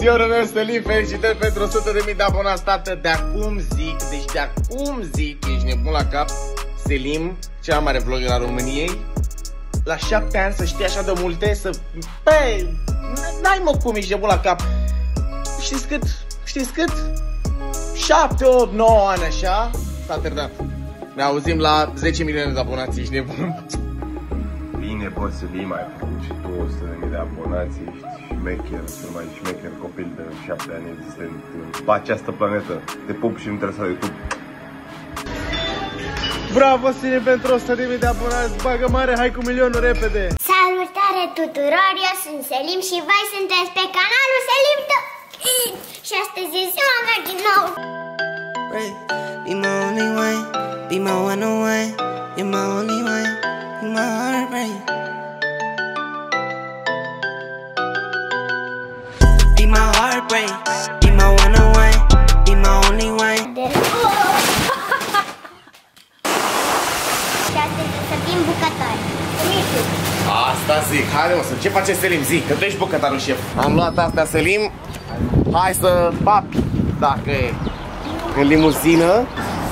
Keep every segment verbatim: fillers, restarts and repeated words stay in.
Eu numesc Selim, felicitări pentru o sută de mii de abonați, tată. De acum zic, deci de acum zic, ești nebun la cap, Selim, cea mai mare vlogger a României, la șapte ani să știi așa de multe, să... Băi, n-ai mă cum, ești nebun la cap. Știți cât? Știți cât? șapte, opt, nouă ani așa, s-a terminat. Ne auzim la zece milioane de abonați, ești nebun. Bine, poți să vii mai făcut și tu o sută de mii de abonați, ești șmecher, cel mai șmecher copil de șapte ani existent pe această planetă. Te pup și nu trebuie să ai tu. Bravo, Sine, pentru o sută de mii de abonați, bagă mare, hai cu milionul repede! Salutare tuturor, eu sunt Selim și voi sunteți pe canalul Selim T. Și astăzi e ziua mea din nou. Be my only way, be my one away, you're my only way, be my heartbreak. Be my heartbreak, be my one away, be my only way. Și astăzi o să fim bucători. Asta zic, haide mă, ce face Selim? Zic, că tu ești bucătarul șef. Am luat astea, Selim. Hai să papi, dacă e în limuzină.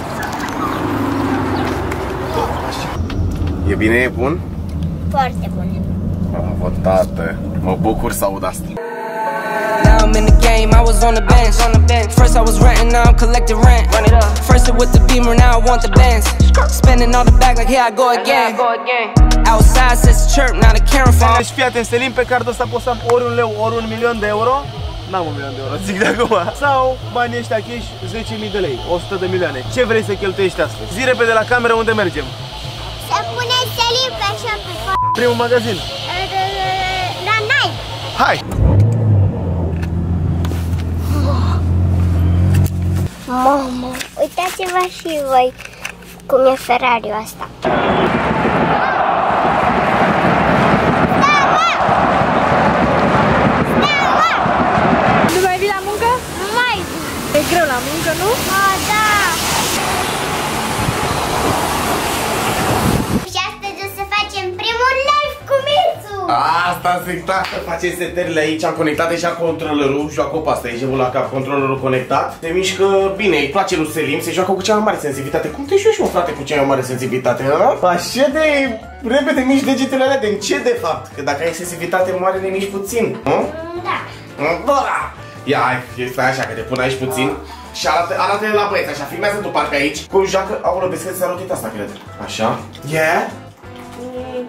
E bine, e bun? Foarte bun. Bravo, tată, mă bucur să aud asta. Now I'm in the game, I was on the bench. On the bench. First I was renting, now I'm collecting rent. Run it up. First it with the Beamer, now I want the Benz. Spending all the bag like here I go again. I go again. Outside says chirp, not a Karen phone. Deci fii atent, Selim, pe cardul ăsta poți să am ori un leu, ori un milion de euro. N-am un milion de euro, zic de acum. Sau banii ăștia cash, zece mii de lei, o sută de milioane. Ce vrei să cheltuiești astăzi? Zi repede la cameră unde mergem. Să punem Selim pe shopping. Primul magazin. La Nike. Hai! Mamă, uitați-vă și voi cum e Ferrari-ul ăsta. Nu mai vii la muncă? Nu mai E greu la muncă, nu? O, da! Și astăzi o să facem primul live cu Mițu! Asta zic, tată, face setările aici, am conectat deja controlerul, joacă pe asta, e la cap, controlerul conectat. Se mișcă bine, îi place lui Selim, se joacă cu cea mai mare sensibilitate. Cum te joci, mă, frate, cu cea mai mare sensibilitate, da? Așa de repede miști degetele alea, de ce de fapt? Că dacă ai sensibilitate mare, ne miști puțin, nu? Da. Da! Ia, hai, stai așa, că te pun aici puțin. Și arată, arată la băieți, așa, filmează tu parcă aici. Cum joacă, aolă, vezi că ți-a rotit asta, cred. Așa. Yeah? Mm.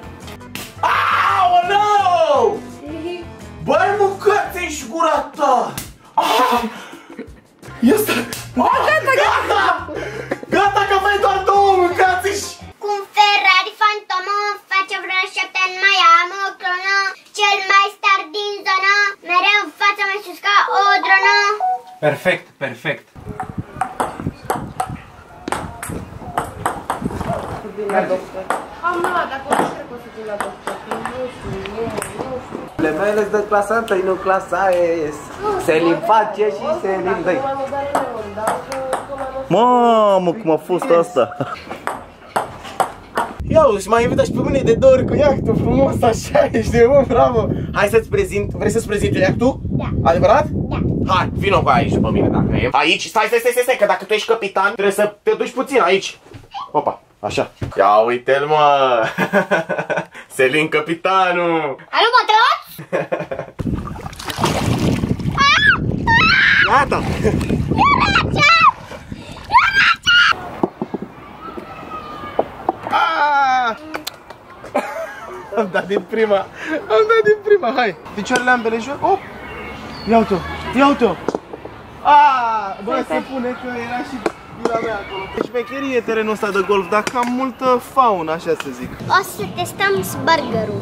Aoleu! Băi, mâncați-și gura ta! Ah! Ia stai! Ah, gata, gata! Gata, că mai doar două, mâncați-și! Cum Ferrari fantomă, face vreo șapte ani, mai am o clonă. Cel mai star din zonă, mereu fața mai sus ca o dronă. Perfect, perfect. Am luat, dacă nu știu că o să vin la doctor. Nu știu, nu, nu știu. Le mele de clasa întâi, nu clasa S. Selim face și Selim dă-i. Mamă, cum a fost asta? Ia uzi, m-ai invitat și pe mine de două ori cu iactul frumos, așa, ești de bun, bravo. Hai să-ți prezint, vrei să-ți prezint iactul? Da. Adevărat? Da. Hai, vino cu aici după mine dacă e. Aici, stai, stai, stai, stai, că dacă tu ești capitan, trebuie să te duci puțin aici. Opa, așa. Ia uite-l, mă. Selim capitanul. Alo, mă, te Gata. Am dat din prima. Am dat din prima, hai. Picioarele ambele jos. Oh. Ia uite-o. Ia uite-o. Ah, bă, se pune că era și bila mea acolo. Deci șmecherie terenul ăsta de golf, dar cam multă faună, așa să zic. O să testăm burgerul.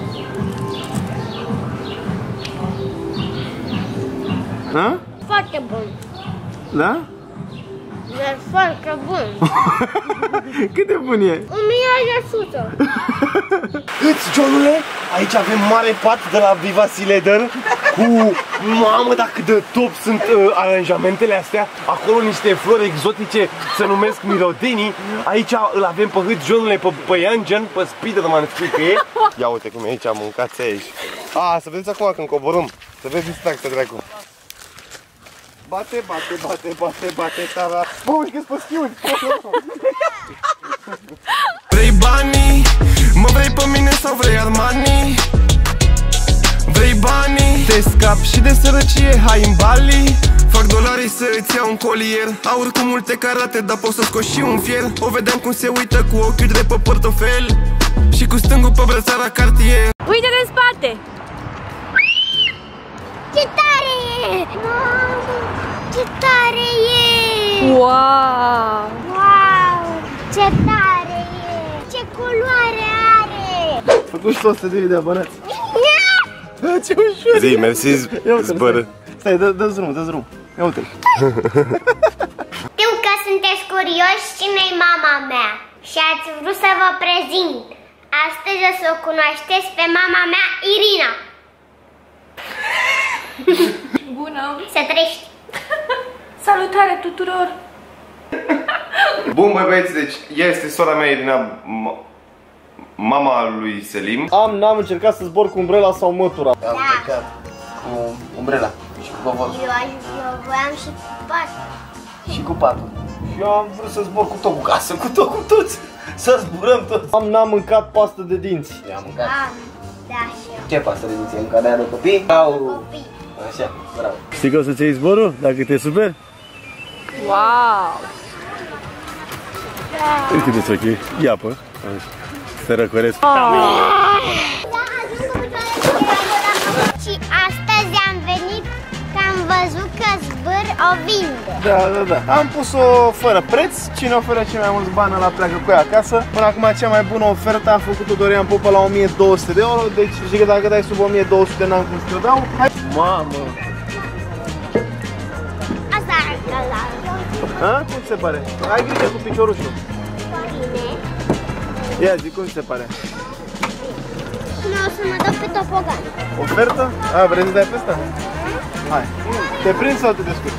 Da? Foarte bun. Da? E foarte bun. Cât de bun e? Un milion de sută. Îți, Johnule, aici avem mare pat de la Vivasi Leather cu, mamă, dar cât de top sunt uh, aranjamentele astea. Acolo niște flori exotice, se numesc mirodenii. Aici îl avem pe Hât, Johnule, pe, pe Iangen, pe Spiderman, știi că e. Ia uite cum e aici, mâncați aici. A, să vedeți acum când coborâm. Să vezi distracția, dracu. Bate, bate, bate, bate, bate, tara. Bă, uite că-s pe schiuri. Vrei banii? Mă vrei pe mine sau vrei Armani? Vrei banii? Te scapi și de sărăcie, hai în Bali. Fac dolari să îți iau un colier. Aur cu multe carate, dar pot să scoți și un fier. O vedeam cum se uită cu ochiul de pe portofel și cu stângul pe brățara Cartier. Uite-te în spate! Ce tare e! Mamă, ce tare e! Wow! Wow! Ce tare e! Ce culoare are! Făcut și o sută de mii de abonați. Ce ușor! Zi, mersi, zbără. Stai, dă-ți drumul, dă-ți drumul. Ia uite-l. Știu că sunteți curioși cine-i mama mea și ați vrut să vă prezint. Astăzi o să o cunoașteți pe mama mea, Irina. Bună! Să trăiești! Salutare tuturor! Bun, băi băieți, deci ea este sora mea, Irina, mama lui Selim. Am, n-am încercat să zbor cu umbrela sau mătura. Da. Am încercat cu umbrela și cu covozul. Eu, eu voiam și cu patul. Și cu patul. Și eu am vrut să zbor cu tot cu casă, cu tot, cu toți. Să zburăm toți. Am, n-am mâncat pastă de dinți. I-am mâncat. Da, da și eu. Ce pastă de dinți? Încă de-aia de copii? Sau... Copii. Așa, bravo. Știi că o să-ți iei zborul, dacă te super? Wow! Uite cât de ok, ia apă. Să răcoresc. Și astăzi am venit că am văzut că Zbâr o vinde. Da, da, da. Am pus-o fără preț. Cine oferă cei mai mulți bani la pleacă cu ea acasă. Până acum cea mai bună ofertă a făcut-o Dorian Popa la o mie două sute de euro. Deci zic că dacă dai sub o mie două sute n-am cum să te dau. Hai. Mamă! Asta arată la... Ha? Cum ți se pare? Ai grijă cu piciorușul. Bine. Ia, zic, cum ți se pare? Nu o să mă dau pe topogan. Ofertă? A, vrei să dai pe asta? Hai. Te prind sau te descurci?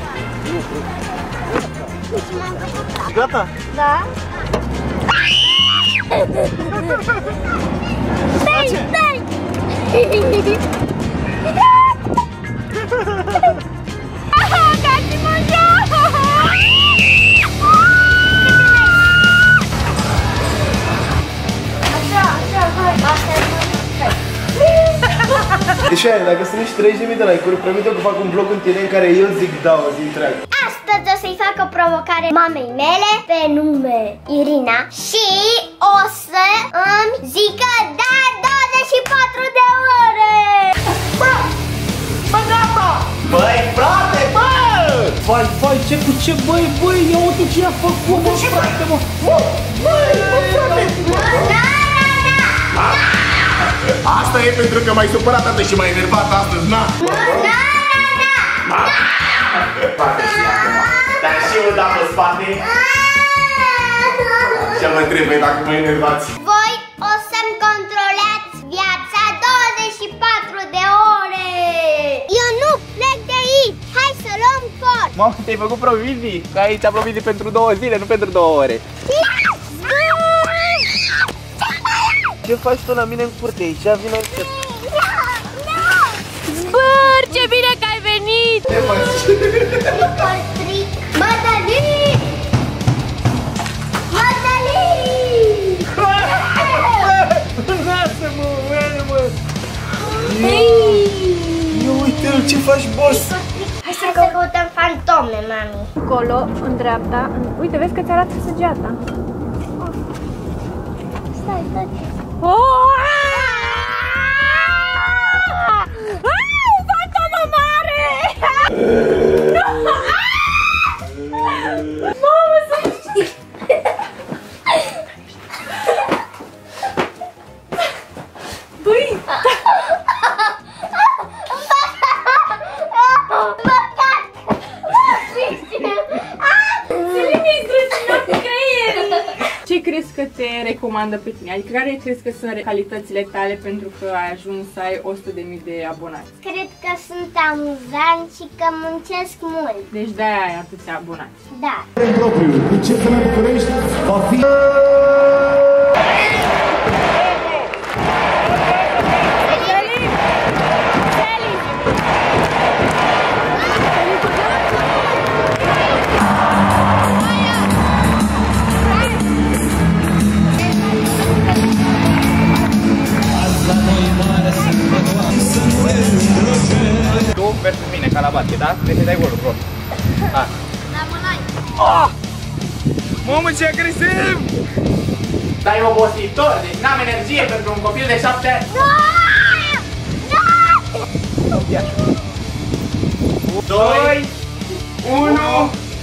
Deci m-am făcut. Gata? Da. Stai, stai! Dați-mă jos! Așa, așa, hai! Asta e Deci aia, dacă sunt nici treizeci de mii de like-uri, promit eu că fac un vlog în tine în care eu zic da o zi întreagă. Astăzi o să-i fac o provocare mamei mele pe nume Irina și o să îmi zică da douăzeci și patru de ore. Bă, bă, gata! Băi, frate, bă! Vai, vai, ce cu ce, băi, băi, ia uite ce a făcut, bă, frate, mă! Băi, băi, frate! Da, da, da! Asta e pentru că m-ai supărat atât și m-ai enervat astăzi, na? Da, da, da! Spate și acum. Dar și eu dau pe spate. Ce mă trebuie dacă mă enervați? Voi o să-mi controlați viața douăzeci și patru de ore. Eu nu plec de aici. Hai să luăm cort. Mamă, te-ai făcut provizii? Că aici am provizii pentru două zile, nu pentru două ore. Ce faci tu la mine în curte aici? Vino încet. Zbâr, ce bine că ai venit! Ce faci? Trick-or-treat. Mădălii! Mădălii! Lasă-mă, mă! Ia uite-l, ce faci, boss? Hai să căutăm fantome, mami. Acolo, în dreapta, în... uite, vezi că ți arată săgeata. Stai, stai. Oh! Fantomă mare! Mamă, să știi! Băi! Ce crezi că te recomandă pe tine? Adică care crezi că sunt calitățile tale pentru că ai ajuns să ai o sută de mii de abonați? Cred că sunt amuzant și că muncesc mult. Deci de-aia ai atâția abonați. Da. Propriu, cu ce să ne București va fi... Vrei să-i dai golul, bro? Hai. Oh! Mamă, ce agresiv! Dar e obositor, deci n-am energie pentru un copil de șapte ani. doi, unu.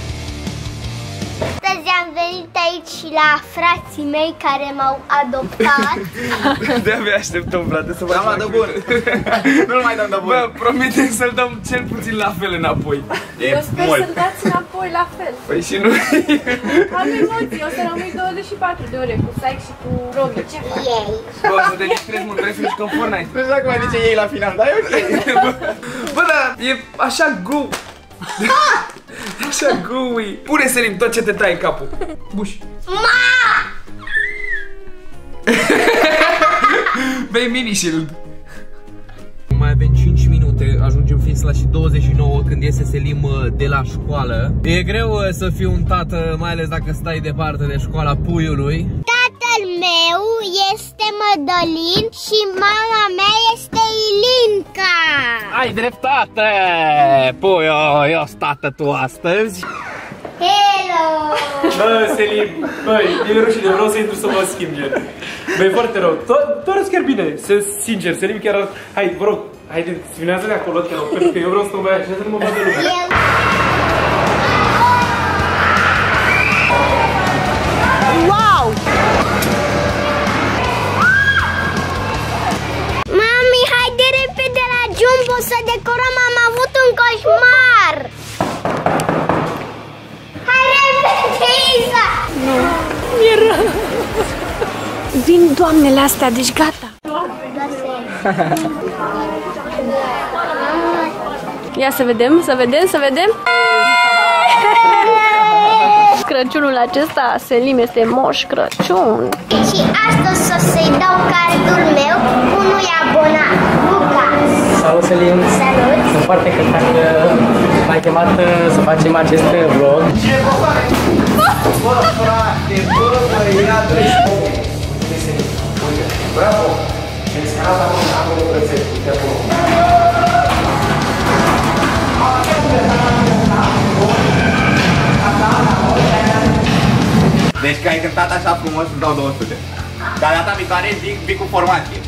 Astăzi am venit aici la frații mei care m-au adoptat. De-abia așteptăm, frate, să vă dăm bun. Nu-l mai dăm de bun. Bă, promitem să-l dăm cel puțin la fel înapoi. Eu sper să-l dați înapoi la fel. Păi și nu... Am emoții, o să rămâi douăzeci și patru de ore cu Saic și cu Robi. Ce faci? Ei. Bă, să te distrezi mult, vrei să jucăm Fortnite. Nu știu dacă mai zice ei la final, dar e ok. Bă, dar e așa go. Așa gooey. Pune, Selim, tot ce te taie în capul. Buș. Ma! Bei mini shield. Mai avem cinci minute, ajungem fix la și douăzeci și nouă când iese Selim de la școală. E greu să fii un tată, mai ales dacă stai departe de școala puiului. Tatăl meu este Mădălin și mama mea este Ilinca. Ai dreptate! Puiu, eu sunt tată tu astăzi. Hello! Bă, Selim, băi, e rușine, vreau să intru să mă schimb, gen. Băi, e foarte rău, tu arăți chiar bine, sincer, Selim chiar arăți. Hai, vă rog, haide, filmează de acolo, te rog, pentru că eu vreau să mă băi așa, să nu mă vadă lumea. Wow! Mami, haide repede la Jumbo să decorăm, am avut un coșmar! Hai repede, Isa! Nu, mi-e rău. Vin doamnele astea, deci gata. Ia să vedem, să vedem, să vedem. Crăciunul acesta, Selim este Moș Crăciun. Și astăzi o să-i dau cardul meu unui abonat, Lucas. Salut, Selim! Salut! Sunt foarte cântat că m-ai chemat să facem acest vlog. Ce bă, bă, frate, bă, băiatul ești bun. Bravo! În scala am o rețetă, uite acolo. Deci că ai cântat așa frumos, îți dau două sute. Dar data viitoare vii, vii cu formație.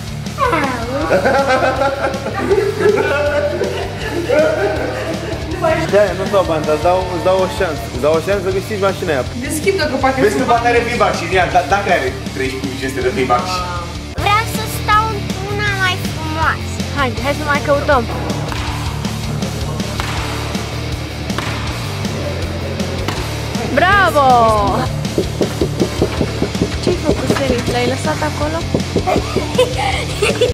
De-aia nu-ți dau bani, dar îți dau, îți dau o șansă. Îți dau o șansă să câștigi mașina aia. Deschid dacă poate. Vezi că poate are V-Bucks și ea, dacă are treizeci mii cinci sute de V-Bucks. Vreau să stau într-una mai frumoasă. Haide, hai să mai căutăm. Bravo! Ce-ai făcut, Selim? L-ai lăsat acolo?